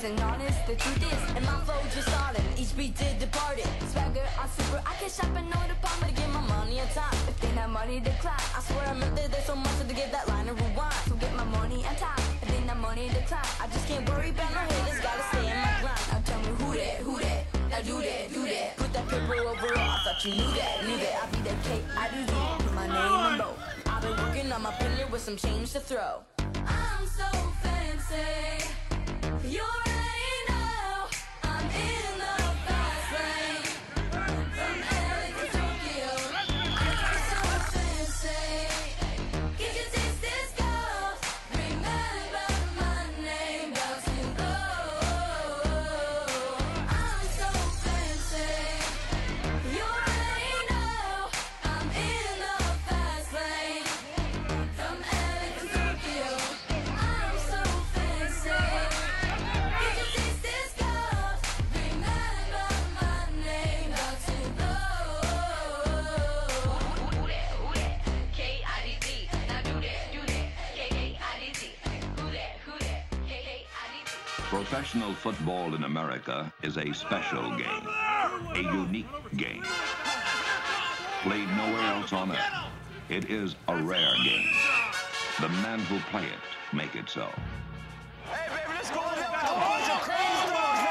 isn't honest. The truth is, and my flow just started. Each beat did departed. Swagger on super, I can shop and no department to get my money on top. If they not money to clap, I swear I meant that there's so much to give that line a rewind. So get my money on top. If they not money to clap, I just can't worry about no haters. Gotta stay in my grind. Now tell me who that, who that? Now do that, do that. Put that paper over all. I thought you knew that, knew that. I be that K-I-D-Z. Put my name in bold. I've been working on my pillar with some change to throw. I'm so fancy. You already know I'm in the fast lane. From LA to Tokyo, I'm so fancy. Get your taste this gold. Remember my name, about to go. I'm so fancy. You already know I'm in the fast lane. From LA to Tokyo, I'm so fancy. Get your taste this gold. Remember my name, about to go. Who that? K-I-D-Z. Now do that, K-K-I-D-Z. Who that? K-K-I-D-Z. Professional football in America is a special game, a unique game. Played nowhere else on earth, it is a rare game. The men who play it make it so. Hey, baby, let's go. A bunch of crazy dogs.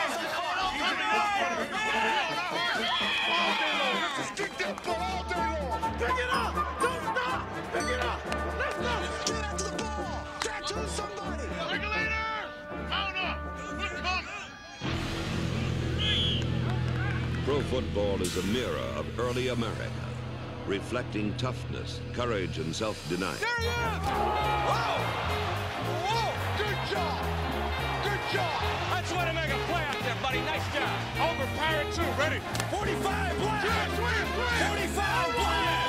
Just kick that ball all day long. Pick it up. Don't stop. Pick it up. Let's go. Get after the ball. Tattoo somebody. Regulator! Mount up! We're coming! Pro football is a mirror of early America, reflecting toughness, courage, and self-denial. There he is. Whoa. Whoa. Good job. Good job. I just want to make a play out there, buddy. Nice job. Over Pirate 2, ready? 45 black. 45 black.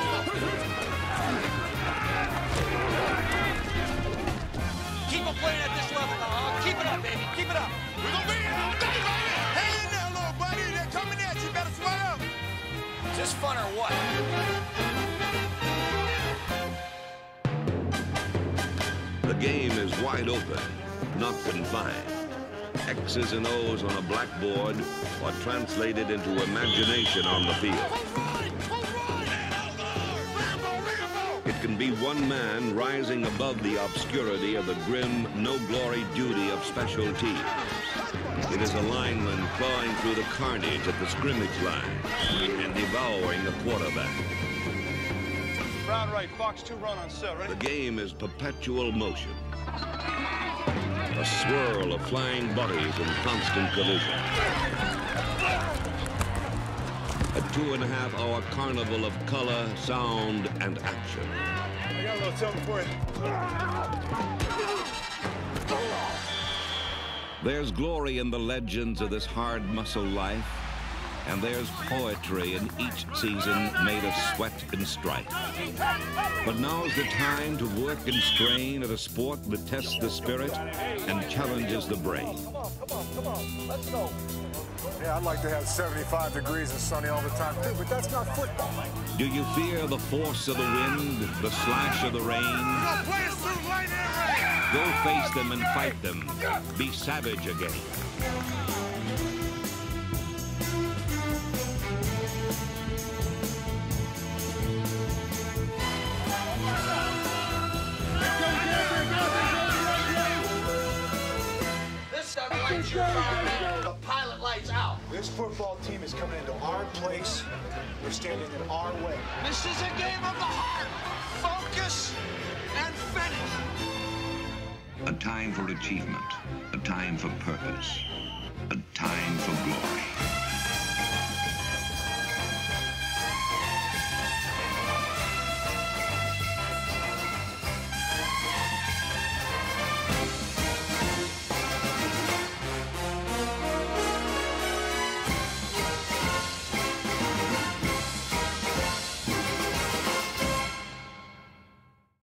Keep on playing at this level now. Keep it up, baby. Keep it up. We're gonna be here all day, baby! Hang in there, little buddy. They're coming at you. Better swell up. Is this fun or what? The game is wide open, not confined. X's and O's on a blackboard are translated into imagination on the field. It can be one man rising above the obscurity of the grim, no-glory duty of special teams. It is a lineman clawing through the carnage at the scrimmage line and devouring a quarterback. Brown right, Fox 2 run on set, ready? The game is perpetual motion. A swirl of flying bodies in constant collision. A 2.5-hour carnival of color, sound, and action. I got a little something for you. There's glory in the legends of this hard muscle life, and there's poetry in each season made of sweat and strife. But now's the time to work and strain at a sport that tests the spirit and challenges the brain. Come on, let's go. Yeah, I'd like to have 75 degrees and sunny all the time too, but that's not football. Do you fear the force of the wind, the slash of the rain? We're gonna play us through light and rain! Go face them and fight them. Be savage again. This doesn't light you fire. The pilot lights out. This football team is coming into our place. We're standing in our way. This is a game of the heart. Focus and finish. A time for achievement, a time for purpose, a time for glory.